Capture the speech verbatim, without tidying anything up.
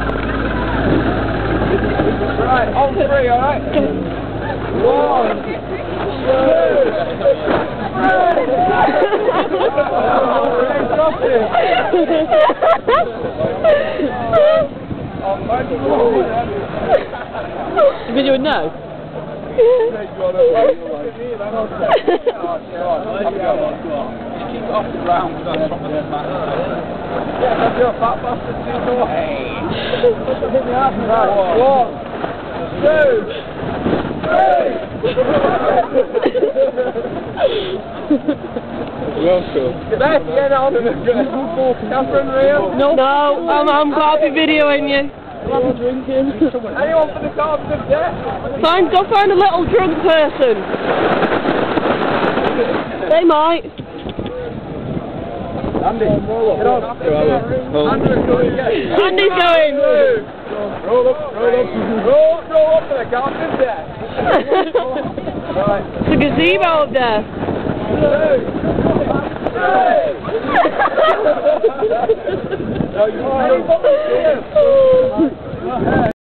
Right, on three, alright? One, two, three! Video no? Keep off the ground, that's from the mat. Yeah, that's your fat bastard too. Hey! Right, one, two, three! Welcome. The best, yeah, no. Catherine, Rio? No, no, I'm, I'm copy videoing you. I'm drinking. Anyone for the carpet of death? Find, go find a little drunk person. They might. Andy, get on. Andrew's going. Andy's going. Roll up, roll up, roll, roll up for the carpet of death. Right. It's a gazebo up there. Two, three. No, you